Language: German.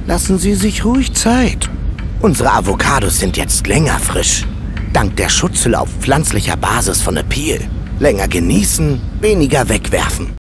Lassen Sie sich ruhig Zeit. Unsere Avocados sind jetzt länger frisch. Dank der Schutzhülle auf pflanzlicher Basis von Apeel. Länger genießen, weniger wegwerfen.